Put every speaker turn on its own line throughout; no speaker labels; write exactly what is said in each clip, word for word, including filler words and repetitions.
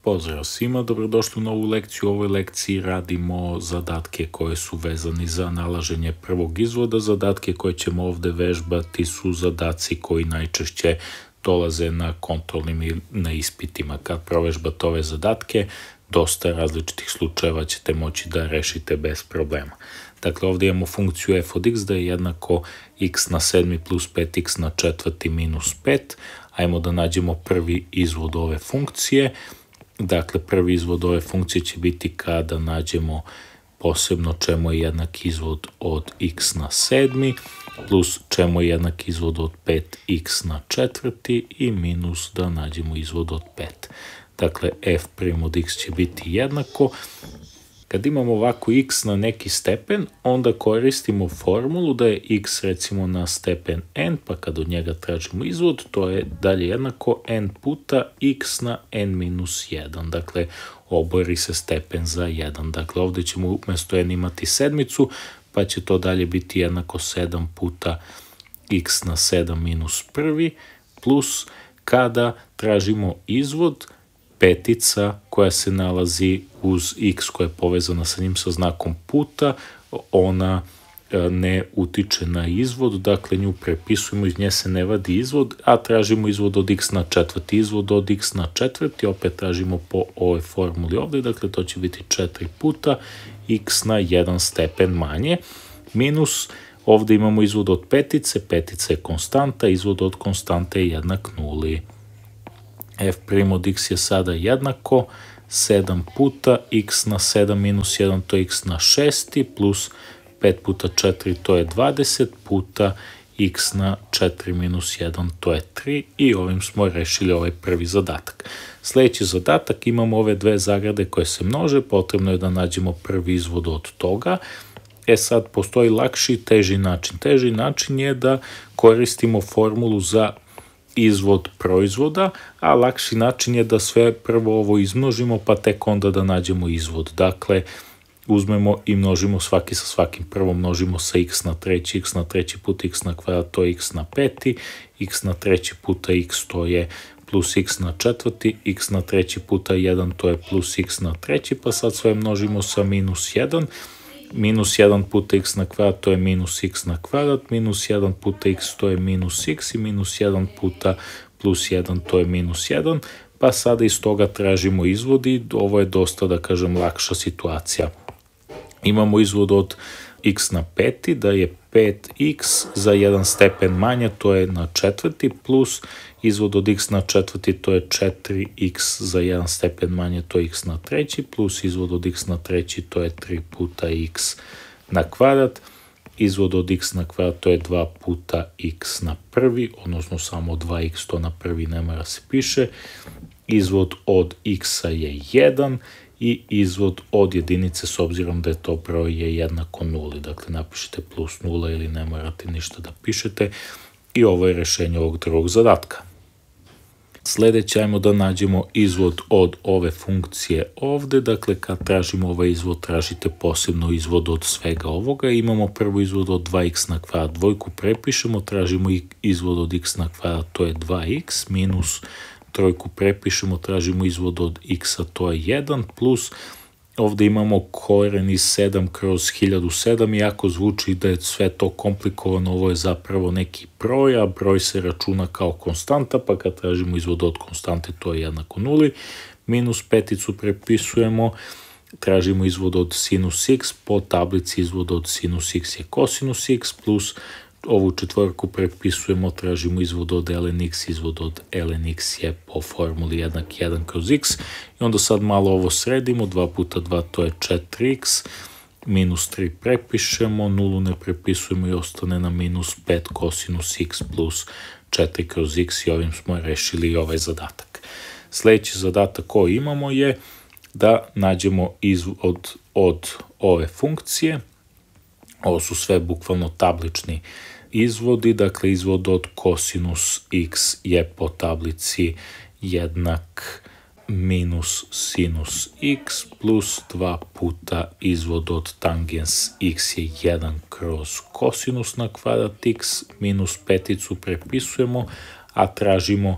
Pozdrav svima, dobrodošli u novu lekciju. U ovoj lekciji radimo zadatke koje su vezani za nalaženje prvog izvoda. Zadatke koje ćemo ovde vežbati su zadaci koji najčešće dolaze na kontrolnim i na ispitima. Kad provežbate ove zadatke, dosta različitih slučajeva ćete moći da rešite bez problema. Dakle, ovde imamo funkciju f od x da je jednako x na sedmi plus pet x na četvrti minus pet. Ajmo da nađemo prvi izvod ove funkcije. Dakle, prvi izvod ove funkcije će biti kada nađemo posebno čemu je jednak izvod od x na sedmi, plus čemu je jednak izvod od pet x na četvrti i minus da nađemo izvod od pet. Dakle, f' od x će biti jednako. Kad imamo ovako x na neki stepen, onda koristimo formulu da je x recimo na stepen n, pa kad od njega tražimo izvod, to je dalje jednako n puta x na n minus jedan. Dakle, obori se stepen za jedan. Dakle, ovde ćemo umjesto n imati sedmicu, pa će to dalje biti jednako sedam puta x na sedam minus prvi, plus kada tražimo izvod, petica koja se nalazi uz x koja je povezana sa njim sa znakom puta, ona ne utiče na izvod, dakle nju prepisujemo, iz nje se ne vadi izvod, a tražimo izvod od x na četvrti. Izvod od x na četvrti opet tražimo po ovoj formuli ovde, dakle to će biti četiri puta x na jedan stepen manje, minus ovde imamo izvod od petice, petica je konstanta, izvod od konstante je jednak nuli. f' od x je sada jednako sedam puta x na sedam minus jedan, to je x na šesti, plus pet puta četiri, to je dvadeset, puta x na četiri minus jedan, to je tri, i ovim smo rešili ovaj prvi zadatak. Sljedeći zadatak, imamo ove dve zagrade koje se množe, potrebno je da nađemo prvi izvod od toga. E sad, postoji lakši i teži način. Teži način je da koristimo formulu za izvod proizvoda, a lakši način je da sve prvo ovo izmnožimo, pa tek onda da nađemo izvod. Dakle, uzmemo i množimo svaki sa svakim. Prvo množimo sa x na treći, x na treći puta x na kvadrat, to je x na peti, x na treći puta x, to je plus x na četvrti, x na treći puta jedan, to je plus x na treći, pa sad sve množimo sa minus jedan, minus jedan puta x na kvadrat, to je minus x na kvadrat, minus jedan puta x, to je minus x, i minus jedan puta plus jedan, to je minus jedan, pa sada iz toga tražimo izvod i ovo je dosta, da kažem, lakša situacija. Imamo izvod od x na peti, da je pet x za jedan stepen manje, to je na četvrti, plus izvod od x na četvrti, to je četiri x za jedan stepen manje, to je x na treći, plus izvod od x na treći, to je tri puta x na kvadrat, izvod od x na kvadrat, to je dva puta x na prvi, odnosno samo dva x, to na prvi ne mora se piše, izvod od x-a je jedan, i izvod od jedinice, s obzirom da je to broj, je jednako nuli. Dakle, napišite plus nula ili ne morate ništa da pišete, i ovo je rešenje ovog drugog zadatka. Sljedeće, ajmo da nađemo izvod od ove funkcije ovde. Dakle, kad tražimo ovaj izvod, tražite posebno izvod od svega ovoga. Imamo prvo izvod od dva x na kvadrat, dvojku prepišemo, tražimo izvod od x na kvadrat, to je dva x, minus trojku prepišemo, tražimo izvod od x-a, to je jedan, plus ovde imamo koren iz sedam kroz hiljadu sedam, iako zvuči da je sve to komplikovano, ovo je zapravo neki broj, a broj se računa kao konstanta, pa kad tražimo izvod od konstante, to je jednako nuli, minus peticu prepisujemo, tražimo izvod od sinus x, po tablici izvod od sinus x je kosinus x, plus ovu četvorku prepisujemo, tražimo izvod od ln x, izvod od ln x je po formuli jednak jedan kroz x, i onda sad malo ovo sredimo, dva puta dva, to je četiri x, minus tri prepišemo, nulu ne prepisujemo i ostane nam minus pet kosinus x plus četiri kroz x, i ovim smo rešili ovaj zadatak. Sljedeći zadatak koji imamo je da nađemo izvod od ove funkcije. Ovo su sve bukvalno tablični izvodi, dakle izvod od kosinus x je po tablici jednak minus sinus x, plus dva puta izvod od tangens x je jedan kroz kosinus na kvadrat x, minus peticu prepisujemo, a tražimo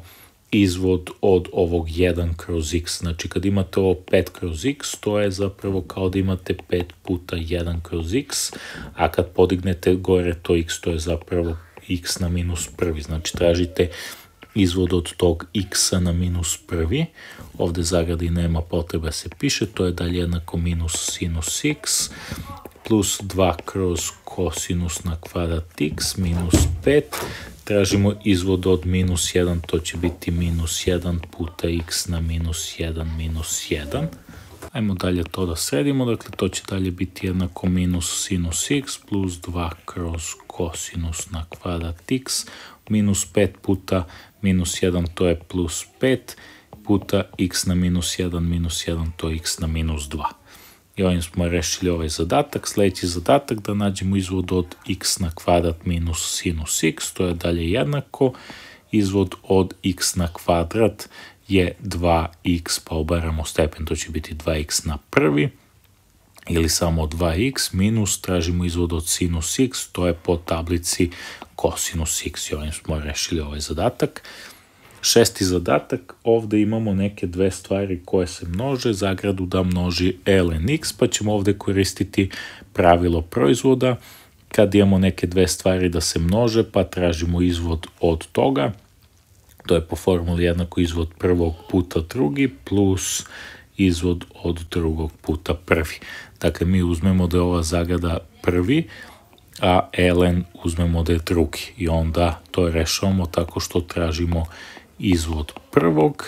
izvod od ovog jedan kroz x. Znači kad imate ovo pet kroz x, to je zapravo kao da imate pet puta jedan kroz x, a kad podignete gore to x, to je zapravo x na minus prvi. Znači tražite izvod od tog x na minus prvi. Ovdje zagradi nema potrebe se piše, to je dalje jednako minus sinus x plus dva kroz kosinus na kvadrat x minus pet. Tražimo izvod od minus jedan, to će biti minus jedan puta x na minus jedan minus jedan. Ajmo dalje to da sredimo, dakle to će dalje biti jednako minus sinus x plus dva kroz kosinus na kvadrat x minus pet puta minus jedan, to je plus pet puta x na minus jedan minus jedan, to je x na minus dva. I ovim smo rešili ovaj zadatak. Sljedeći zadatak da nađemo izvod od x na kvadrat minus sinus x, to je dalje jednako. Izvod od x na kvadrat je dva x, pa obaramo stepen, to će biti dva x na prvi, ili samo dva x, minus, tražimo izvod od sinus x, to je po tablici kosinus x. I ovim smo rešili ovaj zadatak. Šesti zadatak, ovdje imamo neke dve stvari koje se množe, zagradu da množi ln x, pa ćemo ovdje koristiti pravilo proizvoda. Kad imamo neke dve stvari da se množe, pa tražimo izvod od toga, to je po formuli jednako izvod prvog puta drugi plus izvod od drugog puta prvi. Dakle, mi uzmemo da je ova zagrada prvi, a ln uzmemo da je drugi. I onda to rešavamo tako što tražimo izvod prvog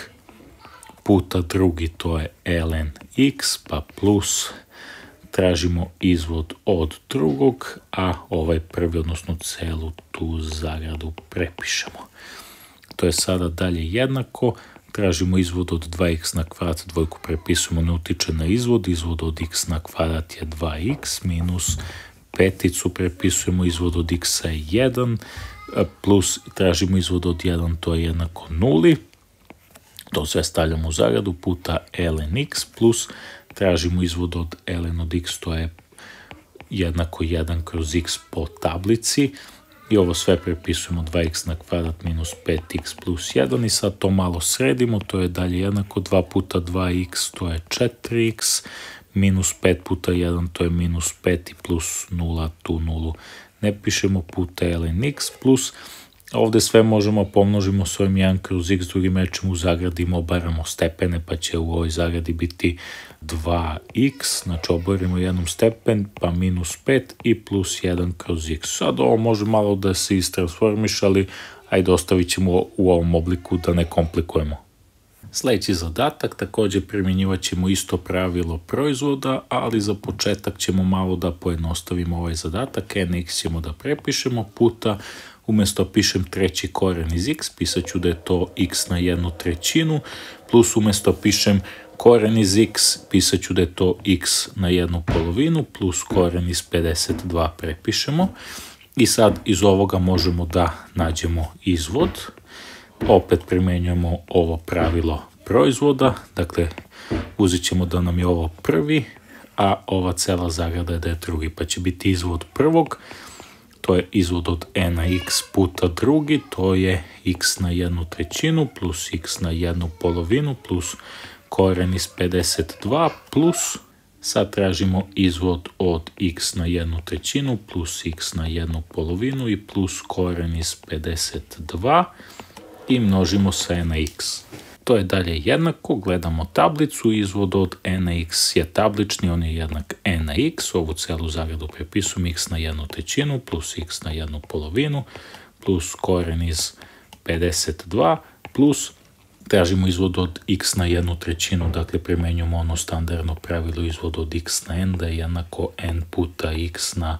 puta drugi, to je ln x, pa plus tražimo izvod od drugog, a ovaj prvi, odnosno celu tu zagradu prepišemo. To je sada dalje jednako, tražimo izvod od dva x na kvadrat, dvojku prepisujemo, ne utiče na izvod, izvod od x na kvadrat je dva x, minus peticu prepisujemo, izvod od x je jedan, plus tražimo izvod od jedan, to je jednako nuli, to sve stavljamo u zagradu, puta ln x, plus tražimo izvod od ln od x, to je jednako jedan kroz x po tablici, i ovo sve prepisujemo dva x na kvadrat minus pet x plus jedan, i sad to malo sredimo, to je dalje jednako dva puta dva x, to je četiri x, minus pet puta jedan, to je minus pet, i plus nula, tu nulu ne pišemo, puta ln x, plus ovdje sve možemo pomnožimo s ovim jedan kroz x, drugim rečima u zagradi obaramo stepene, pa će u ovoj zagradi biti dva x, znači obarimo jednom stepen, pa minus pet i plus jedan kroz x. Sad ovo može malo da se istransformiš, ali ajde ostavit ćemo u ovom obliku da ne komplikujemo. Sljedeći zadatak, također primjenjivat ćemo isto pravilo proizvoda, ali za početak ćemo malo da pojednostavimo ovaj zadatak. Nx ćemo da prepišemo, puta, umjesto pišem treći koren iz x, pisat ću da je to x na jednu trećinu, plus umjesto pišem koren iz x, pisat ću da je to x na jednu polovinu, plus koren iz pedeset dva prepišemo. I sad iz ovoga možemo da nađemo izvod. Opet primjenjujemo ovo pravilo proizvoda, dakle uzet ćemo da nam je ovo prvi, a ova cela zagrada je da je drugi, pa će biti izvod prvog, to je izvod od e na x puta drugi, to je x na jednu trećinu plus x na jednu polovinu plus koren iz pedeset dva, plus sad tražimo izvod od x na jednu trećinu plus x na jednu polovinu i plus koren iz pedeset dva, i množimo sa e na x. To je dalje jednako, gledamo tablicu, izvod od e na x je tablični, on je jednak e na x, ovu celu zagradu prepisujem x na jednu trećinu plus x na jednu polovinu plus koren iz pedeset dva, plus tražimo izvod od x na jednu trećinu, dakle primenjujemo ono standardno pravilo izvod od x na n, da je jednako n puta x na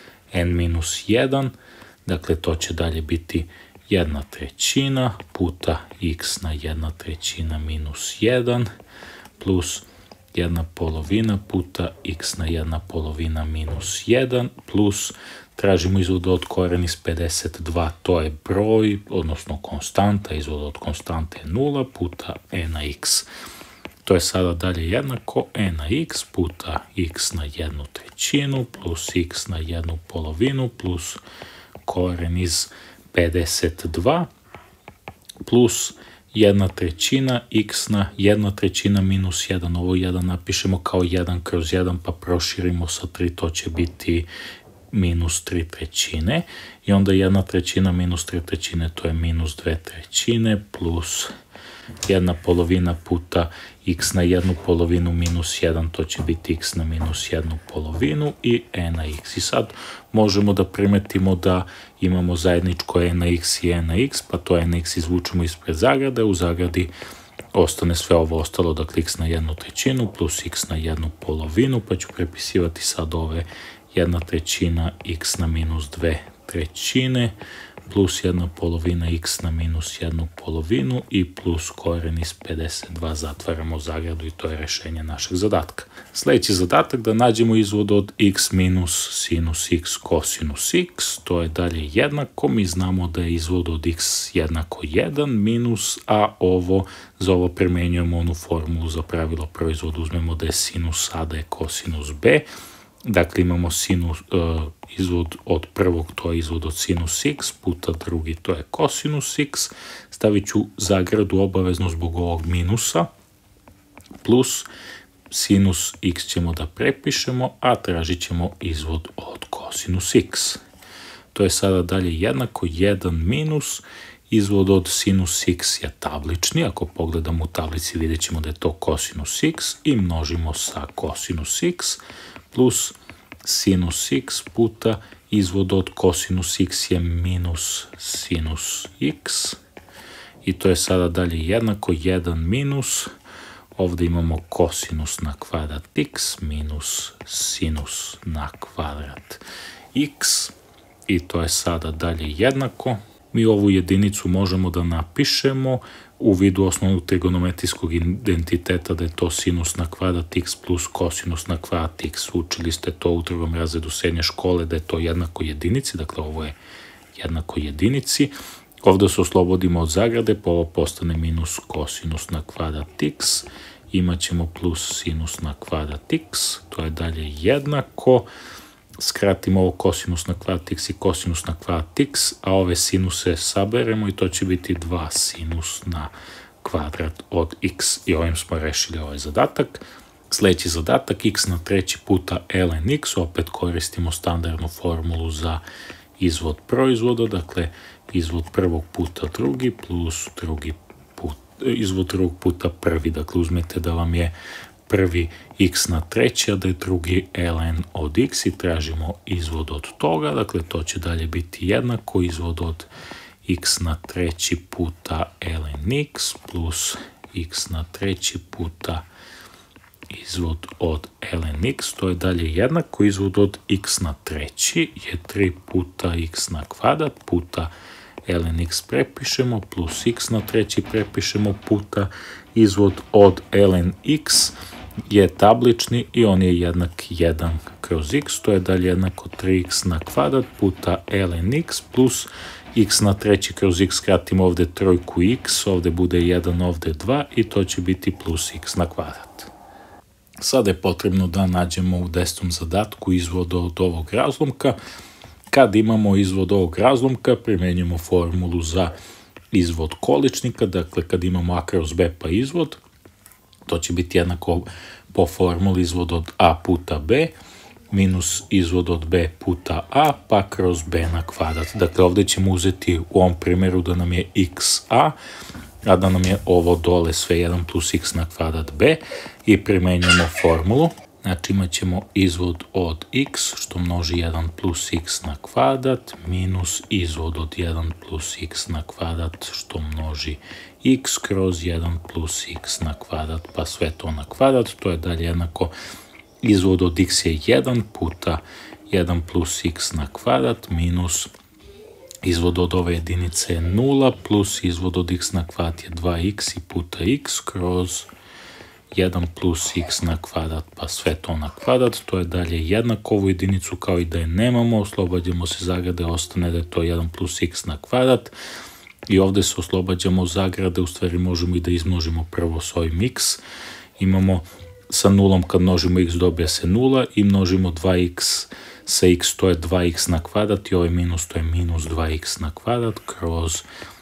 n minus jedan, dakle to će dalje biti jedna trećina puta x na jedna trećina minus jedan plus jedna polovina puta x na jedna polovina minus jedan, plus tražimo izvod od koren iz pedeset dva, to je broj, odnosno konstanta, izvod od konstante je nula puta e na x. To je sada dalje jednako e na x puta x na jednu trećinu plus x na jednu polovinu plus koren iz pedeset dva plus jedna trećina x na jedna trećina minus jedan. Ovo jedan napišemo kao jedan kroz jedan pa proširimo sa tri, to će biti minus tri trećine. I onda jedna trećina minus tri trećine, to je minus dve trećine plus jedna polovina puta x na jednu polovinu minus jedan, to će biti x na minus jednu polovinu i e na x. I sad možemo da primetimo da imamo zajedničko e na x i e na x, pa to e na x izvučemo ispred zagrade, u zagradi ostane sve ovo ostalo, dakle x na jednu trećinu plus x na jednu polovinu, pa ću prepisivati sad ove jedna trećina x na minus dve trećine plus jedna polovina x na minus jednu polovinu i plus koren iz pedeset dva, zatvaramo zagradu i to je rešenje našeg zadatka. Sljedeći zadatak da nađemo izvod od x minus sinus x kosinus x, to je dalje jednako, mi znamo da je izvod od x jednako jedan minus, a ovo, za ovo primenjujemo onu formulu za pravilo proizvoda, uzmemo da je sinus a, da je kosinus b. Dakle, imamo sinus, uh, izvod od prvog, to je izvod od sinus x, puta drugi, to je kosinus x. Stavit ću zagradu obavezno zbog ovog minusa, plus sinus x ćemo da prepišemo, a tražit ćemo izvod od kosinus x. To je sada dalje jednako jedan minus, izvod od sinus x je tablični, ako pogledamo u tablici vidjet ćemo da je to kosinus x i množimo sa kosinus x, plus sinus x puta izvod od kosinus x je minus sinus x i to je sada dalje jednako jedan minus, ovdje imamo kosinus na kvadrat x minus sinus na kvadrat x i to je sada dalje jednako. Mi ovu jedinicu možemo da napišemo u vidu osnovnog trigonometrijskog identiteta da je to sinus na kvadrat x plus kosinus na kvadrat x. Učili ste to u drugom razredu srednje škole da je to jednako jedinici, dakle ovo je jednako jedinici. Ovdje se oslobodimo od zagrade, pa ovo postane minus kosinus na kvadrat x. Imat ćemo plus sinus na kvadrat x, to je dalje jednako. Skratimo ovo kosinus na kvadrat x i kosinus na kvadrat x, a ove sinuse saberemo i to će biti dva sinus na kvadrat od x. I ovim smo rešili ovaj zadatak. Sljedeći zadatak, x na treći puta ln x, opet koristimo standardnu formulu za izvod proizvoda, dakle izvod prvog puta drugi plus drugi put, izvod drugog puta prvi, dakle uzmete da vam je prvi x na treći, a da je drugi ln od x i tražimo izvod od toga, dakle to će dalje biti jednako, izvod od x na treći puta ln x plus x na treći puta izvod od ln x, to je dalje jednako, izvod od x na treći je tri puta x na kvadrat puta ln x prepišemo plus x na treći prepišemo puta izvod od ln x je tablični i on je jednak jedan kroz x, to je dalje jednako tri x na kvadrat puta ln x plus x na treći kroz x, skratimo ovdje trojku x, ovdje bude jedan, ovdje dva i to će biti plus x na kvadrat. Sada je potrebno da nađemo u desetom zadatku izvod od ovog razlomka. Kad imamo izvod ovog razlomka, primjenjujemo formulu za izvod količnika, dakle kad imamo a kroz b pa izvod, to će biti jednako po formuli izvod od a puta b minus izvod od b puta a pa kroz b na kvadrat. Dakle ovdje ćemo uzeti u ovom primjeru da nam je xa, a da nam je ovo dole sve jedan plus x na kvadrat b i primjenjujemo formulu. Znači imat ćemo izvod od x što množi jedan plus x na kvadrat minus izvod od jedan plus x na kvadrat što množi x kroz jedan plus x na kvadrat pa sve to na kvadrat. To je dalje jednako izvod od x je jedan puta jedan plus x na kvadrat minus izvod od ove jedinice je nula plus izvod od x na kvadrat je dva x i puta x kroz jedan plus x na kvadrat pa sve to na kvadrat. To je dalje jednako, ovu jedinicu kao i da je nemamo, oslobađamo se zagrade, ostane da je to jedan plus x na kvadrat i ovdje se oslobađamo zagrade, u stvari možemo i da izmnožimo prvo s ovim x. Imamo sa nulom kad množimo x dobija se nula i množimo dva x sa x, to je dva x na kvadrat i ovaj minus to je minus dva x na kvadrat kroz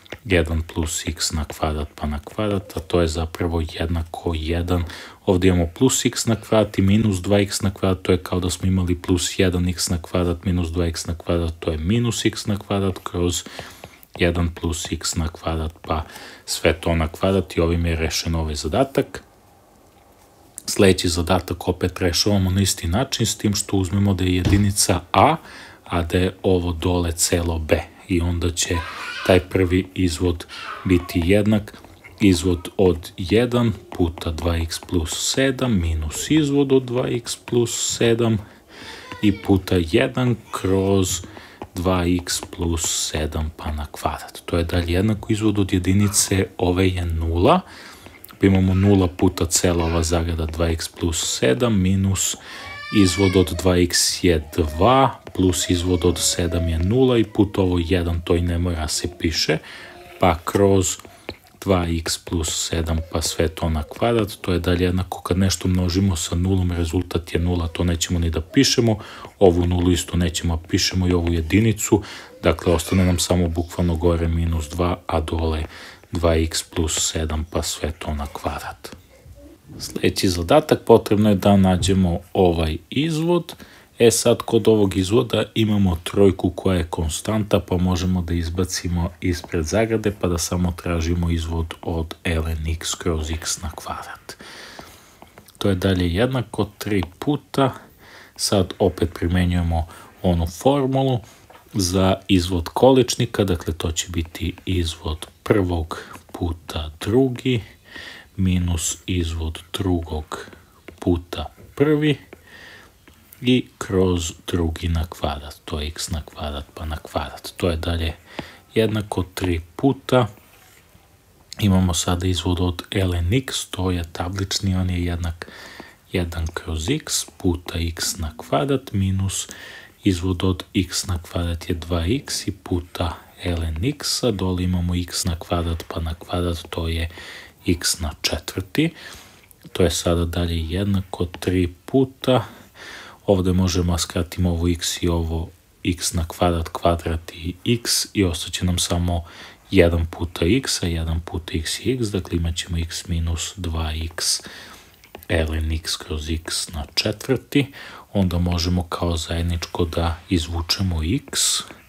jedan plus x na kvadrat pa na kvadrat, a to je zapravo jednako jedan. Ovdje imamo plus x na kvadrat i minus dva x na kvadrat, to je kao da smo imali plus jedan x na kvadrat minus dva x na kvadrat, to je minus x na kvadrat kroz jedan plus x na kvadrat pa sve to na kvadrat i ovim je rešen ovaj zadatak. Sljedeći zadatak opet rešavamo na isti način, s tim što uzmemo da je jedinica a, a da je ovo dole celo b. I onda će taj prvi izvod biti jednak izvod od jedan puta dva x plus sedam minus izvod od dva x plus sedam i puta jedan kroz dva x plus sedam pa na kvadrat. To je dalje jednako izvod od jedinice, ove je nula, pa imamo nula puta cela ova zagrada dva x plus sedam minus izvod od dva x je dva, plus izvod od sedam je nula i put ovo jedan, to i ne mora se piše, pa kroz dva x plus sedam pa sve to na kvadrat. To je dalje jednako kad nešto množimo sa nulom, rezultat je nula, to nećemo ni da pišemo, ovu nulu isto nećemo da pišemo i ovu jedinicu, dakle ostane nam samo bukvalno gore minus dva, a dole dva x plus sedam pa sve to na kvadrat. Sljedeći zadatak, potrebno je da nađemo ovaj izvod. E sad, kod ovog izvoda imamo trojku koja je konstanta, pa možemo da izbacimo ispred zagrade, pa da samo tražimo izvod od ln x kroz x na kvadrat. To je dalje jednako tri puta. Sad opet primenjujemo onu formulu za izvod količnika, dakle to će biti izvod prvog puta drugi, minus izvod drugog puta prvi i kroz drugi na kvadrat, to je x na kvadrat pa na kvadrat. To je dalje jednako tri puta. Imamo sada izvod od ln x, to je tablični, on je jednak jedan kroz x puta x na kvadrat minus izvod od x na kvadrat je dva x i puta ln x, a dole imamo x na kvadrat pa na kvadrat, to je x na četvrti. To je sada dalje jednako tri puta. Ovdje možemo skratiti ovo x i ovo x na kvadrat, kvadrat i x i ostaće nam samo jedan puta x, a jedan puta x je x, dakle imat ćemo x minus dva x ln x kroz x na četvrti. Onda možemo kao zajedničko da izvučemo x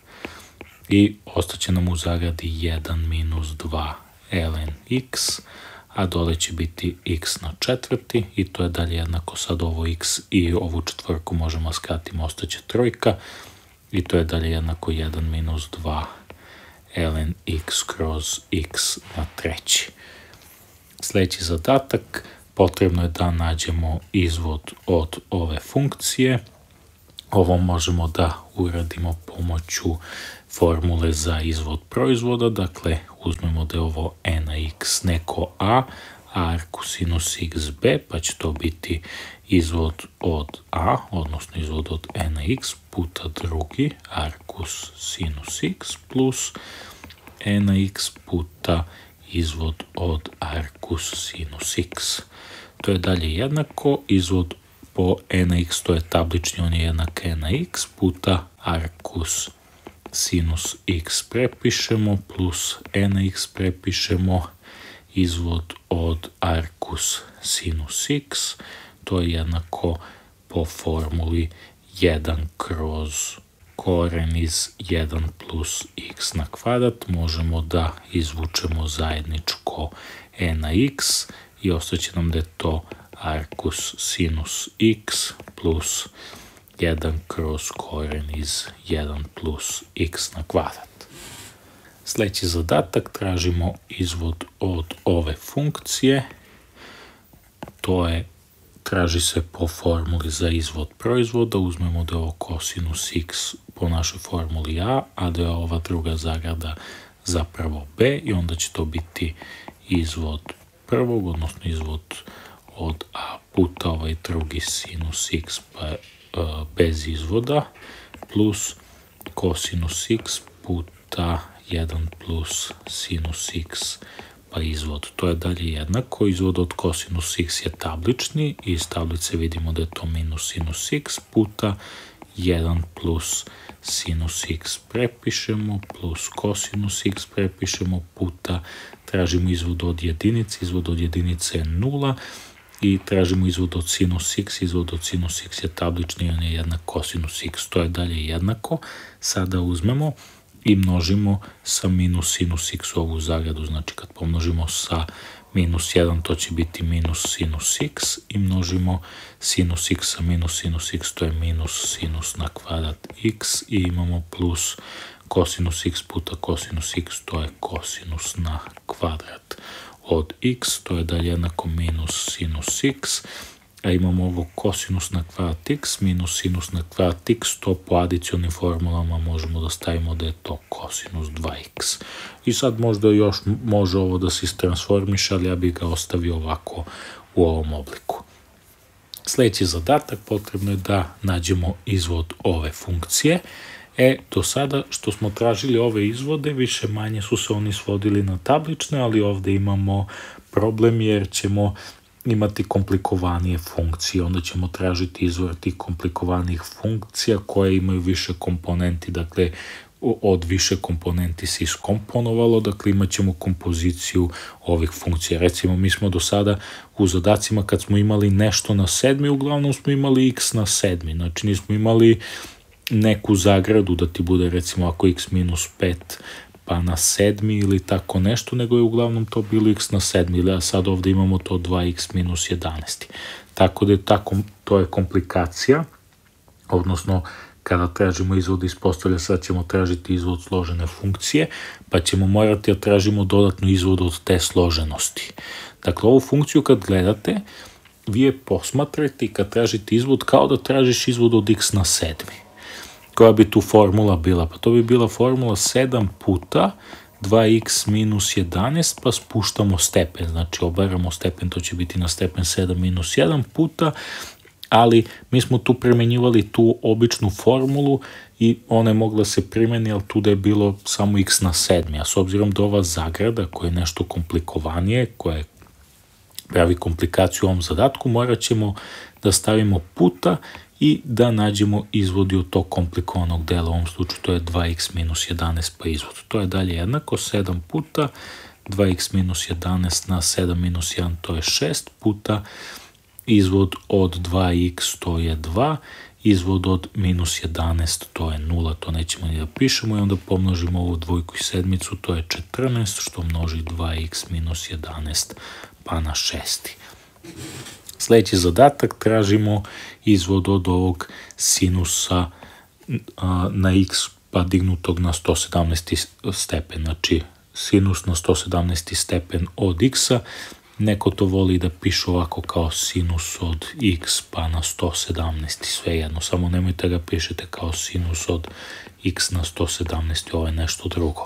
i ostaće nam u zagradi jedan minus dva ln x, a dole će biti x na četvrti i to je dalje jednako sad ovo x i ovu četvrku možemo skratiti, ostaće trojka i to je dalje jednako jedan minus dva ln x kroz x na treći. Sljedeći zadatak, potrebno je da nađemo izvod od ove funkcije. Ovo možemo da uradimo pomoću formule za izvod proizvoda, dakle uzmemo da je ovo e na x neko a, a arkusinus xb, pa će to biti izvod od a, odnosno izvod od e na x puta drugi arkus sinus x plus e na x puta izvod od arkus sinus x. To je dalje jednako izvod po e na x, to je tablični, on je jednak e na x puta arkus sinus x prepišemo plus e na x prepišemo izvod od arkus sinus x, to je jednako po formuli jedan kroz koren iz jedan plus x na kvadrat. Možemo da izvučemo zajedničko e na x i ostaće nam da je to arkus sinus x plus jedan kroz koren iz jedan plus x na kvadrat. Sljedeći zadatak, tražimo izvod od ove funkcije. To je, traži se po formuli za izvod proizvoda. Uzmemo da je ovo kosinus x po našoj formuli a, a da je ova druga zagrada zapravo b i onda će to biti izvod prvog, odnosno izvod od a puta ovaj drugi sinus x pa e, bez izvoda plus kosinus x puta jedan plus sinus x pa izvod. To je dalje jednako, izvod od kosinus x je tablični i iz tablice vidimo da je to minus sinus x puta jedan plus sinus x prepišemo, plus kosinus x prepišemo, puta tražimo izvod od jedinice, izvod od jedinice je nula i tražimo izvod od sinus x, izvod od sinus x je tablični i on je jednak kosinus x, to je dalje jednako. Sada uzmemo i množimo sa minus sinus x u ovu zagradu, znači kad pomnožimo sa minus jedan, to će biti minus sinus x i množimo sinus x sa minus sinus x, to je minus sinus na kvadrat x i imamo plus kosinus x puta kosinus x, to je kosinus na kvadrat od x, to je dalje jednako minus sinus x, a imamo ovo kosinus na kvadrat x minus sinus na kvadrat x, to po adicionim formulama možemo da stavimo da je to kosinus dva x. I sad možda još može ovo da se istransformiše, ali ja bih ga ostavio ovako u ovom obliku. Sljedeći zadatak, potrebno je da nađemo izvod ove funkcije. E, do sada što smo tražili ove izvode, više manje su se oni svodili na tablične, ali ovdje imamo problem jer ćemo imati komplikovanije funkcije, onda ćemo tražiti izvor tih komplikovanih funkcija koje imaju više komponenti, dakle od više komponenti se iskomponovalo, dakle imat ćemo kompoziciju ovih funkcija. Recimo mi smo do sada u zadacima kad smo imali nešto na sedmi, uglavnom smo imali x na sedmi, znači nismo imali neku zagradu da ti bude recimo ako x minus pet pa na sedmi ili tako nešto, nego je uglavnom to bilo x na sedmi, a sad ovdje imamo to dva x minus jedanaest. Tako da je tako, to je komplikacija, odnosno kada tražimo izvod ispostavlja, sad ćemo tražiti izvod složene funkcije, pa ćemo morati da tražimo dodatnu izvod od te složenosti. Dakle, ovu funkciju kad gledate, vi je posmatrate i kad tražite izvod kao da tražiš izvod od x na sedmi. Koja bi tu formula bila? Pa to bi bila formula sedam puta dva x minus jedanaest, pa spuštamo stepen, znači obaramo stepen, to će biti na stepen sedam minus jedan puta, ali mi smo tu primenjivali tu običnu formulu i ona je mogla se primeni, ali tu da je bilo samo x na sedmi, a s obzirom da ova zagrada koja je nešto komplikovanije, koja je pravi komplikaciju u ovom zadatku, morat ćemo da stavimo puta i da nađemo izvodi od tog komplikovanog dela, u ovom slučaju to je dva x minus jedanaest pa izvod. To je dalje jednako sedam puta dva x minus jedanaest na sedam minus jedan, to je šest puta izvod od dva x, to je dva, izvod od minus jedanaest, to je nula, to nećemo ni da pišemo i onda pomnožimo ovu dvojku i sedmicu, to je četrnaest, što množi dva x minus jedanaest pa na šest. Sljedeći zadatak, tražimo izvod od ovog sinusa a, na x pa dignutog na sto sedamnaesti stepen, znači sinus na sto sedamnaesti stepen od x-a, neko to voli da piše ovako kao sinus od x pa na sto sedamnaesti, svejedno, samo nemojte ga pišete kao sinus od x na sto sedamnaesti, ovo je nešto drugo.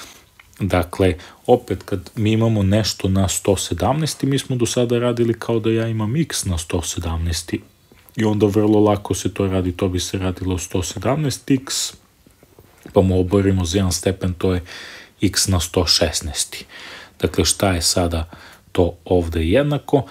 Dakle, opet kad mi imamo nešto na sto sedamnaesti, mi smo do sada radili kao da ja imam x na sto sedamnaesti i onda vrlo lako se to radi, to bi se radilo sto sedamnaest x, pa mu oborimo za jedan stepen, to je x na sto šesnaest. Dakle, šta je sada to ovdje jednako?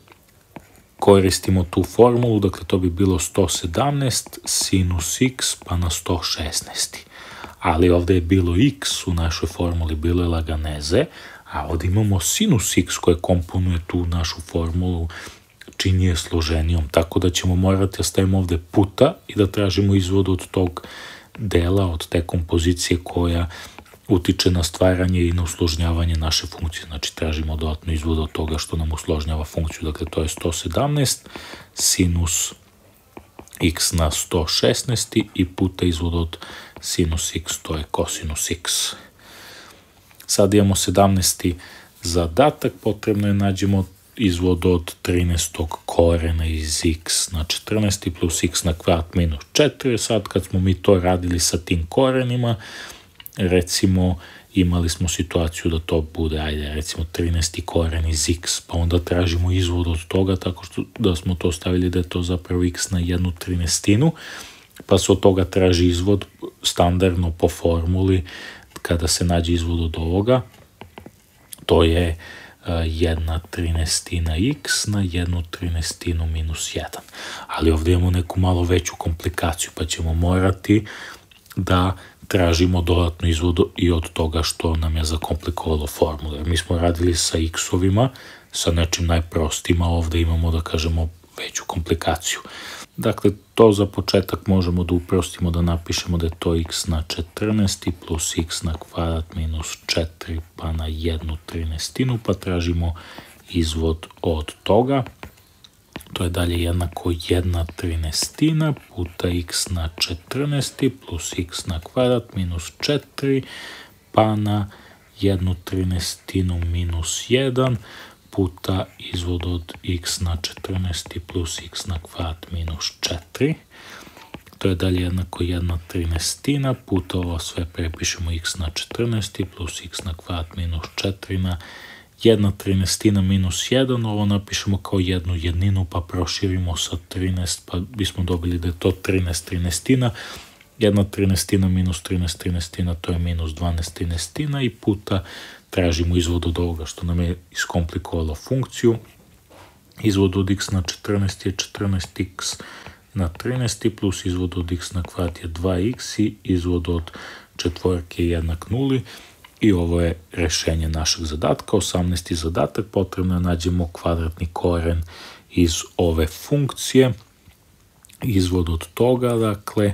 Koristimo tu formulu, dakle to bi bilo sto sedamnaest sinus x pa na sto šesnaest. Ali ovdje je bilo x u našoj formuli, bilo je laganeze, a ovdje imamo sinus x koje komponuje tu našu formulu, čini je složenijom, tako da ćemo morati da stavimo ovdje puta i da tražimo izvod od tog dela, od te kompozicije koja utiče na stvaranje i na usložnjavanje naše funkcije. Znači tražimo dodatno izvod od toga što nam usložnjava funkciju, dakle to je sto sedamnaest sinus x na sto šesnaest i puta izvod od sinus x, to je kosinus x. Sad imamo sedamnaesti zadatak, potrebno je nađemo izvod od trinaestog korena iz x na četrnaest plus x na kvadrat minus četiri. Sad kad smo mi to radili sa tim korenima, recimo imali smo situaciju da to bude, ajde recimo trinaesti koren iz x, pa onda tražimo izvod od toga tako što da smo to stavili da je to zapravo x na jednu trinaestinu, pa se od toga traži izvod standardno po formuli kada se nađe izvod od ovoga, to je jedna trinaestina x na jednu trinaestinu minus jedan. Ali ovdje imamo neku malo veću komplikaciju, pa ćemo morati da tražimo dodatno izvod i od toga što nam je zakomplikovalo formulu. Jer mi smo radili sa x-ovima, sa nečim najprostijim, a ovdje imamo, da kažemo, veću komplikaciju. Dakle, to za početak možemo da uprostimo, da napišemo da je to x na četrnaest plus x na kvadrat minus četiri pa na jednu trinaestinu, pa tražimo izvod od toga. To je dalje jednako jedna trinaestina puta x na četrnaest plus x na kvadrat minus četiri pa na jednu trinaestinu minus jedan puta izvod od x na četrnaest plus x na kvadrat minus četiri. To je dalje jednako jedna trinaestina puta ovo sve prepišemo x na četrnaest plus x na kvadrat minus četiri na jedna trinaestina minus jedan, ovo napišemo kao jednu jedninu pa proširimo sa trinaest pa bismo dobili da je to trinaest trinaestina. jedna trinaestina minus trinaest trinaestina to je minus dvanaest trinaestina i puta tražimo izvod od ovoga što nam je iskomplikovalo funkciju. Izvod od x na četrnaest je četrnaest x na trinaest plus izvod od x na kvadrat je dva x i izvod od četvorke je jednak nuli. I ovo je rešenje našeg zadatka. osamnaesti zadatak, potrebno je nađemo kvadratni koren iz ove funkcije. Izvod od toga, dakle,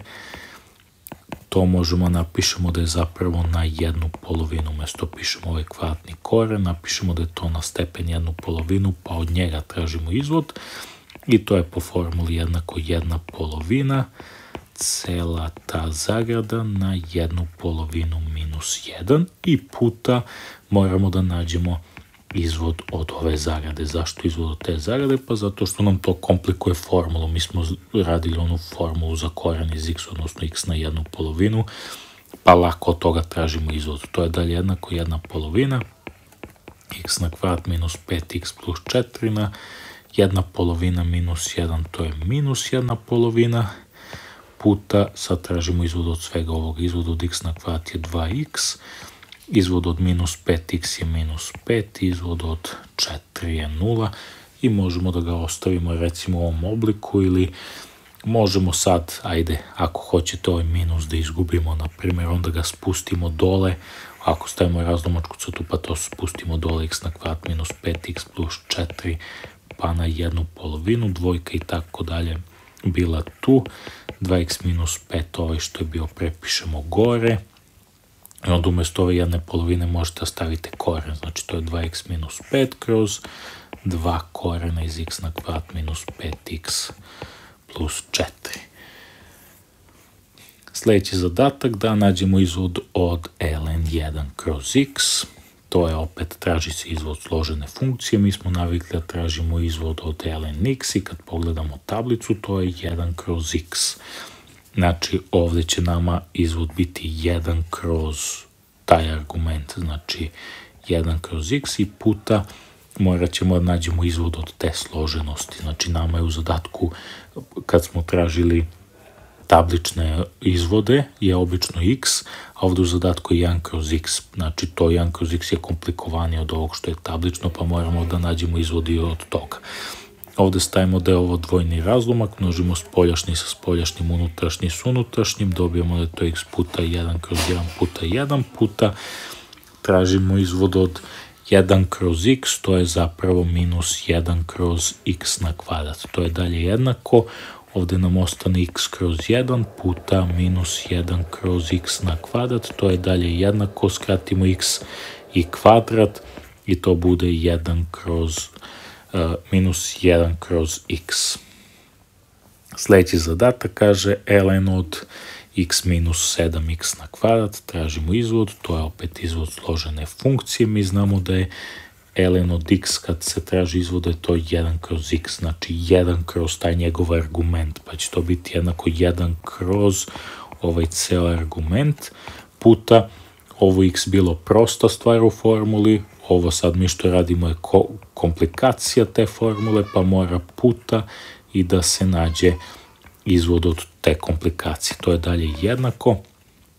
to možemo napišemo da je zapravo na jednu polovinu. Umjesto pišemo ovaj kvadratni koren, napišemo da je to na stepen jednu polovinu, pa od njega tražimo izvod. I to je po formuli jednako jedna polovina cela ta zagrada na jednu polovinu minus jedan i puta moramo da nađemo izvod od ove zagrade. Zašto izvod od te zagrade? Pa zato što nam to komplikuje formulu. Mi smo radili onu formulu za koren iz x, odnosno x na jednu polovinu, pa lako od toga tražimo izvod. To je dalje jednako jedna polovina x na kvadrat minus pet x plus četiri na jedna polovina minus jedan, to je minus jedna polovina, puta, sad tražimo izvod od svega ovoga, izvod od x na kvadrat je dva x, izvod od minus pet x je minus pet, izvod od četiri je nula i možemo da ga ostavimo recimo u ovom obliku ili možemo sad, ajde, ako hoćete ovaj minus da izgubimo, na primjer, onda ga spustimo dole, ako stavimo razlomačku crtu pa to spustimo dole, x na kvadrat minus pet x plus četiri pa na jednu polovinu, dvojka i tako dalje bila tu, dva x minus pet, ovaj što je bio prepišemo gore, i onda umjesto ove jedne polovine možete staviti koren, znači to je dva x minus pet kroz dva korena iz x na kvadrat minus pet x plus četiri. Sljedeći zadatak da nađemo izvod od ln jedan kroz x, to je opet traži se izvod složene funkcije, mi smo navikli da tražimo izvod od ln x i kad pogledamo tablicu to je jedan kroz x. Znači ovdje će nama izvod biti jedan kroz taj argument, znači jedan kroz x i puta morat ćemo da nađemo izvod od te složenosti. Znači nama je u zadatku kad smo tražili tablične izvode je obično x, a ovdje u zadatku je jedan kroz x. Znači to jedan kroz x je komplikovanije od ovog što je tablično, pa moramo da nađemo izvod i od toga. Ovdje stavimo da je ovo dvojni razlomak, množimo spoljašnji sa spoljašnjim, unutrašnji s unutrašnjim, dobijemo da je to x puta jedan kroz jedan puta jedan puta, tražimo izvod od jedan kroz x, to je zapravo minus jedan kroz x na kvadrat. To je dalje jednako, ovdje nam ostane x kroz jedan puta minus jedan kroz x na kvadrat, to je dalje jednako, skratimo x i kvadrat i to bude jedan kroz Uh, minus jedan kroz x. Sljedeći zadatak kaže ln od x minus sedam x na kvadrat, tražimo izvod, to je opet izvod složene funkcije, mi znamo da je ln od x kad se traži izvod je to jedan kroz x, znači jedan kroz taj njegov argument, pa će to biti jednako jedan kroz ovaj ceo argument, puta ovo x bilo prosta stvar u formuli, ovo sad mi što radimo je ko komplikacija te formule, pa mora puta i da se nađe izvod od te komplikacije. To je dalje jednako.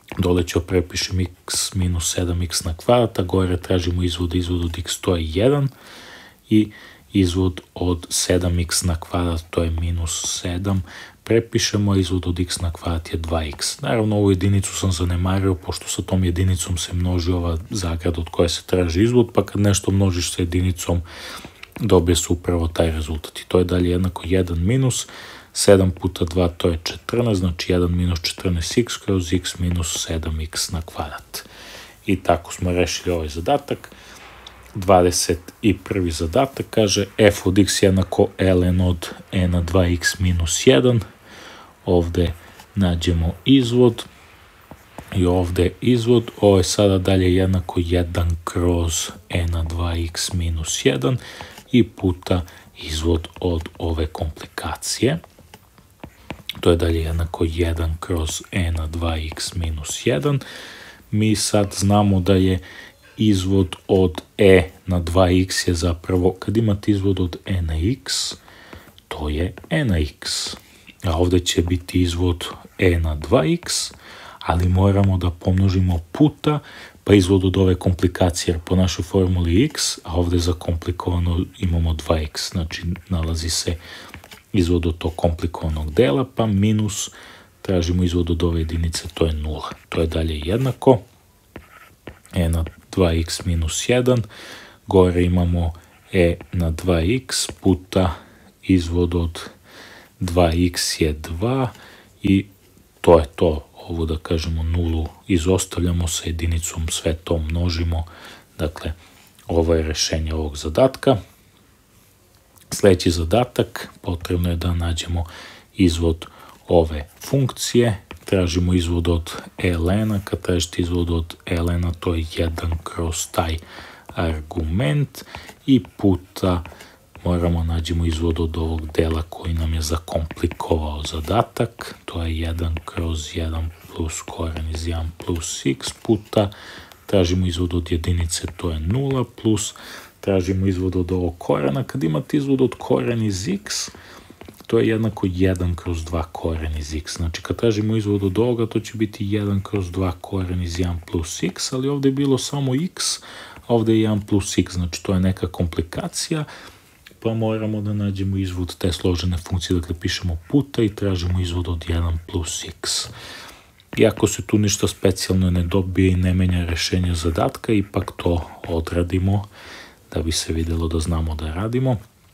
dole ću prepišem x minus sedam x na kvadrat, a gore tražimo izvod, izvod od x, to je jedan, i izvod od sedam x na kvadrat, to je minus sedam, prepišemo, izvod od x na kvadrat je dva x. Naravno, ovu jedinicu sam zanemario, pošto sa tom jedinicom se množi ova zagrada od koje se traži izvod, pa kad nešto množiš sa jedinicom, dobije se upravo taj rezultat. I to je dalje jednako jedan minus sedam puta dva, to je četrnaest, znači jedan minus četrnaest x kroz x minus sedam x na kvadrat. I tako smo rešili ovaj zadatak. dvadeset prvi zadatak kaže f od x jednako ln od e na dva x minus jedan. Ovde nađemo izvod i ovde izvod. Ovo je sada dalje jednako jedan kroz e na dva x minus jedan i puta izvod od ove komplikacije. To je dalje jednako jedan kroz e na dva x minus jedan. Mi sad znamo da je izvod od e na dva x je zapravo, kad imate izvod od e na x, to je e na x. A ovde će biti izvod e na dva x, ali moramo da pomnožimo puta, pa izvod od ove komplikacije, jer po našoj formuli x, a ovde za komplikovano imamo dva x, znači nalazi se izvod od tog komplikovanog dela, pa minus, tražimo izvod od ove jedinice, to je nula. To je dalje jednako e na dva x minus jedan, gore imamo e na dva x puta izvod od dva x je dva i to je to. Ovo da kažemo nulu izostavljamo, sa jedinicom sve to množimo. Dakle, ovo je rešenje ovog zadatka. Sljedeći zadatak, potrebno je da nađemo izvod ove funkcije. Tražimo izvod od ln-a. Kad tražite izvod od ln-a, to je jedan kroz taj argument i puta moramo nađemo izvod od ovog dela koji nam je zakomplikovao zadatak. To je jedan kroz jedan plus koren iz jedan plus x puta. Tražimo izvod od jedinice, to je nula, plus tražimo izvod od ovog korena. Kad imate izvod od koren iz x, to je jednako jedan kroz dva koren iz x. Znači, kad tražimo izvod od ovoga, to će biti jedan kroz dva koren iz jedan plus x, ali ovde je bilo samo x, a ovde je jedan plus x, znači to je neka komplikacija, pa moramo da nađemo izvod te složene funkcije, dakle pišemo puta i tražimo izvod od jedan plus x. Iako se tu ništa specijalno ne dobije i ne menja rešenje zadatka, ipak to odradimo da bi se videlo da znamo da radimo.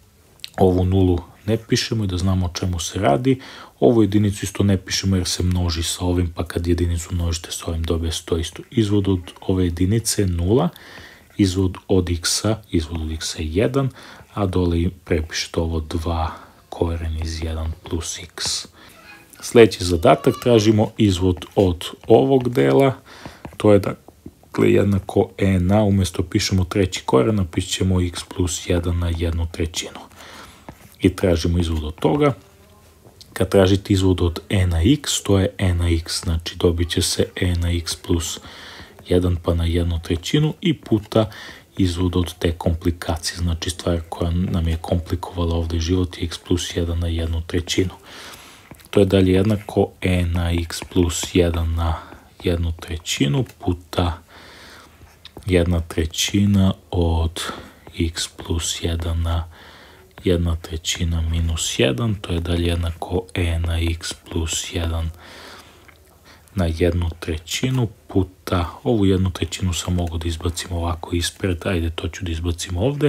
Ovu nulu ne pišemo i da znamo o čemu se radi. Ovu jedinicu isto ne pišemo jer se množi sa ovim, pa kad jedinicu množite sa ovim dobije se to isto. Izvod od ove jedinice je nula, izvod od x-a, izvod od x-a je jedan, a dole prepišete ovo dva koren iz jedan plus x. Sljedeći zadatak, tražimo izvod od ovog dela, to je dakle jednako e na, umjesto pišemo treći koren, napišemo ćemo x plus jedan na jednu trećinu. I tražimo izvod od toga. Kad tražite izvod od e na x, to je e na x, znači dobit će se e na x plus jedan pa na jednu trećinu i puta izvod od te komplikacije, znači stvar koja nam je komplikovala ovdje život je x plus jedan na jednu trećinu. To je dalje jednako e na x plus jedan na jednu trećinu puta jedna trećina od x plus jedan na jedna trećina minus jedan, to je dalje jednako e na x plus jedan na jednu trećinu puta, ovu jednu trećinu sam mogu da izbacim ovako ispred, ajde to ću da izbacim ovde.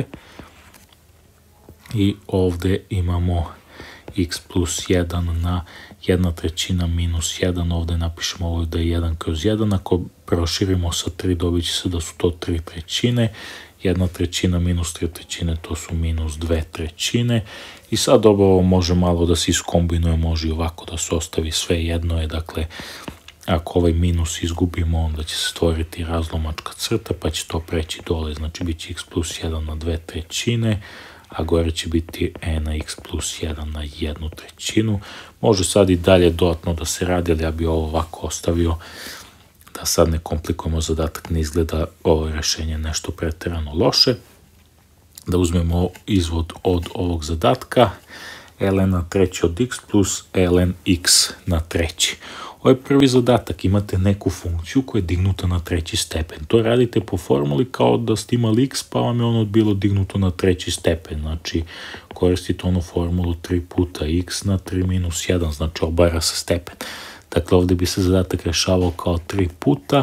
I ovde imamo x plus jedan na jedna trećina minus jedan, ovde napišemo ovo da je jedan kroz jedan, ako proširimo sa tri dobit će se da su to tri trećine, jedna trećina minus tri trećine, to su minus dve trećine. I sad ovo može malo da se iskombinuje, može i ovako da se ostavi, sve jedno je, dakle, ako ovaj minus izgubimo, onda će se stvoriti razlomačka crta, pa će to preći dole, znači bit će x plus jedan na dve trećine, a gore će biti e na x plus jedan na jednu trećinu. Može sad i dalje dodatno da se radi, ali ja bi ovo ovako ostavio, da sad ne komplikujemo zadatak, ne izgleda ovo rešenje nešto preterano loše. Da uzmemo izvod od ovog zadatka, ln na treći od x plus ln x na treći. Ovo je prvi zadatak, imate neku funkciju koja je dignuta na treći stepen. To radite po formuli kao da ste imali x, pa vam je ono bilo dignuto na treći stepen. Znači, koristite onu formulu tri puta x na tri minus jedan, znači obara se stepen. Dakle, ovdje bi se zadatak rešavao kao tri puta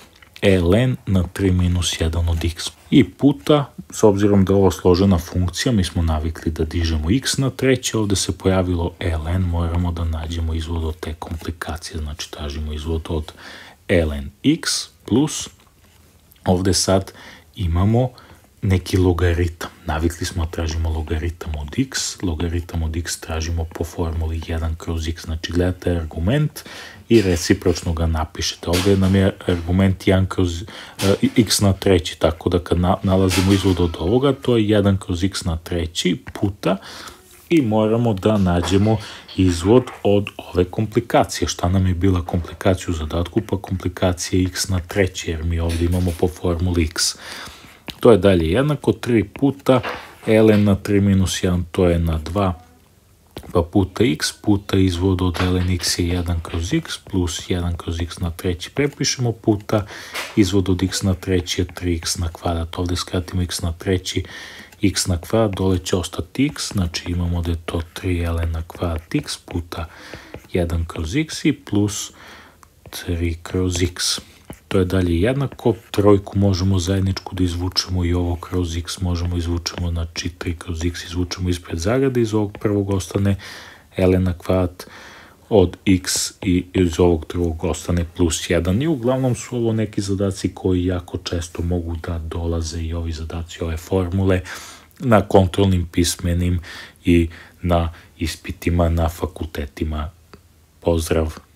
ln na tri minus jedan od x. I puta, s obzirom da je ovo složena funkcija, mi smo navikli da dižemo x na treće, ovdje se pojavilo ln, moramo da nađemo izvod od te komplikacije, znači tražimo izvod od ln x plus, ovdje sad imamo neki logaritam. Navikli smo da tražimo logaritam od x, logaritam od x tražimo po formuli jedan kroz x, znači gledate argument i recipročno ga napišete. Ovdje nam je argument jedan kroz uh, x na treći, tako da kad na, nalazimo izvod od ovoga, to je jedan kroz x na treći puta i moramo da nađemo izvod od ove komplikacije. Šta nam je bila komplikacija u zadatku? Pa komplikacija x na treći, jer mi ovdje imamo po formuli x. To je dalje jednako tri puta ln na tri minus jedan, to je na dva, pa puta x, puta izvod od ln x je jedan kroz x, plus jedan kroz x na treći prepišemo, puta izvod od x na treći je tri x na kvadrat. Ovdje skratimo x na treći, x na kvadrat, dole će ostati x, znači imamo da je to tri ln na kvadrat x puta jedan kroz x i plus tri kroz x. To je dalje jednako, trojku možemo zajedničku da izvučemo i ovo kroz x možemo izvučemo, znači tri kroz x izvučemo ispred zarade, iz ovog prvog ostane ln na kvadrat od x i iz ovog drugog ostane plus jedan. I uglavnom su ovo neki zadaci koji jako često mogu da dolaze i ovi zadaci, ove formule na kontrolnim pismenim i na ispitima na fakultetima. Pozdrav!